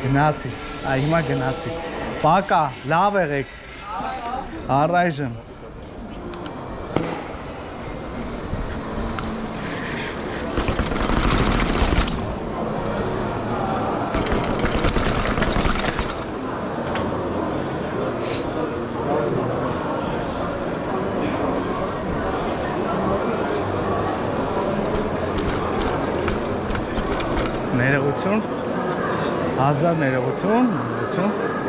Գնացի, հիմա գնացի։ Պակա, լավ եղեք։ Առայժմ։ Ներողություն, 1000 ներողություն,